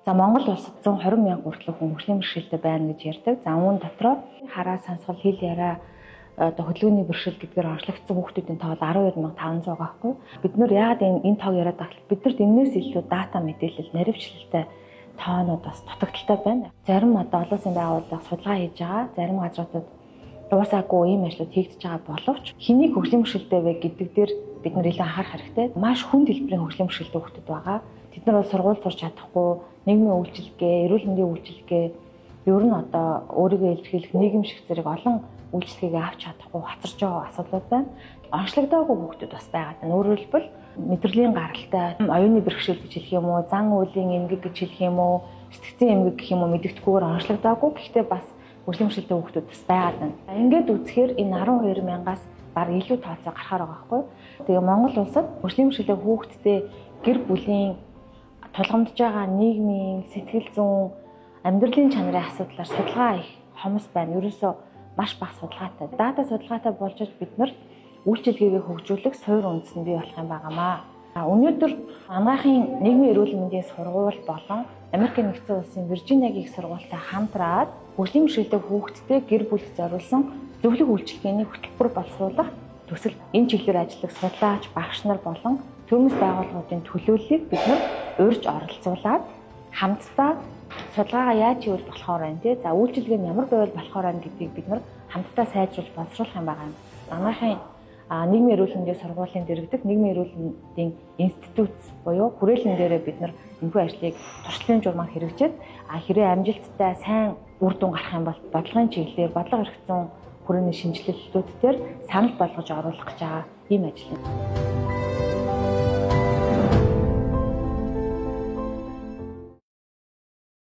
За Монгол улсад 120 мянга хүртэл хүн хөгжлийн бэрхшээлтэй байна гэж ярьдаг. За үүн дотроо хараа, сансгал, хэл яриа, хөдөлгөөний бэрхшээл гэдгээр онцлогдсон хүүхдүүдийн тоо 12,500 байгаа байхгүй. Бид нөр яагаад энэ тоог яриад байгаа вэ? Биднэрт энэс илүү дата мэдээлэл, наривчлалтай тоонууд бас дутагдaltaй байна. Зарим одоо олон улсын байгууллага судалгаа хийж байгаа. Зарим газруудад дуусаагүй ийм ажлууд хийгдэж байгаа боловч хэнийг хөгжлийн бэрхшээлтэй вэ гэдэг дээр бид нар илүү анхаарах хэрэгтэй. Маш хүнд хэлбэрийн хөгжлийн бэрхшээлтэй хүүхдүүд байгаа. Тэд нар бол сургууль сурч чадахгүй, нийгмийн үйлчилгээ, эрүүл мэндийн үйлчилгээ, ер нь одоо өөрийгөө илэрхийлэх нийгэмшиг зэрэг олон үйлчилгээгээ авч чадахгүй хацарч байгаа асуудлууд байна. Онцлогдоогүй хүүхдүүд бас байгаа. Өөрөөр хэлбэл мэдрэлийн гаралтай, оюуны бэрхшээл гэж хэлэх юм уу, зан үйлийн эмгэг гэж хэлэх юм уу, сэтгцийн эмгэг гэх юм уу мэдэгдэхгүйгээр онцлогдоогүй. Гэхдээ бас хөгжлийн бэрхшээлтэй хүүхдүүд бас байгаад байна. Ингээд үзэхээр энэ 12 мянгаас баг илүү тооцоо гарахаар байгаа байхгүй. Тэгээ Монгол улсад хөгжлийн бэрхшээлтэй хүүхдтэй гэр бүлийн тулгамдж байгаа нийгмийн сэтгэл зүйн амьдралын чанарын асуудлаар судалгаа их хомс байна. Ерөөсөө маш бага судалгаатай. Дата судалгаатай болж бид нар үйлчилгээгээ хөгжүүлэх суурь үндэс нь бий болох юм байнамаа. Өнөөдөр анагаахын нийгмийн эрүүл мэндийн сургууль болон Америкийн нэгдсэн улсын Виржиниагийн их сургуультай хамтраад хөгжлийн бэрхшээлтэй хүүхдтэй гэр бүлд зориулсан зөвлөх үйлчилгээний хөтөлбөр боловсруулах төсөл энэ чиглэлээр ажиллах судлаач, багш нар болон төмөс байгууллагуудын төлөөллийг бид нар урьж оролцуулаад хамтдаа судалгаагаа яаж хийвэл болохоор байна те. За үйлчилгээ нь ямар байвал болохоор байна гэдгийг бид нар хамтдаа сайжруулж боловсруулах юм байгаа юм. Анагаахын нийгмийн эрүүл мэндийн сургуулийн дэргэдэх нийгмийн эрүүл мэндийн институт буюу хүрээлэн дээрээ бид нар энэхүү ажлыг туршлагын журмаар хэрэгжээд хэрэг амжилттай сайн үр дүн гарах юм бол бодлогын чиглэлээр бодлого эрх зүйн хүрээний шинжилгэлтүүд дээр санал болгож оруулах гэж байгаа ийм ажил юм.